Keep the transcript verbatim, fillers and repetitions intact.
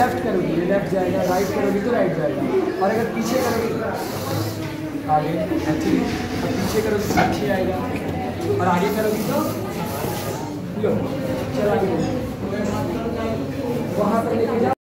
Left करोगी ये left जाएगा, राइट करोगी तो राइट जाएगा, और अगर पीछे करोगी आगे एक्चुअली, और पीछे करोगी तो पीछे आएगा, और आगे करोगी तो लो चला गया वहाँ पर लेके जाओ।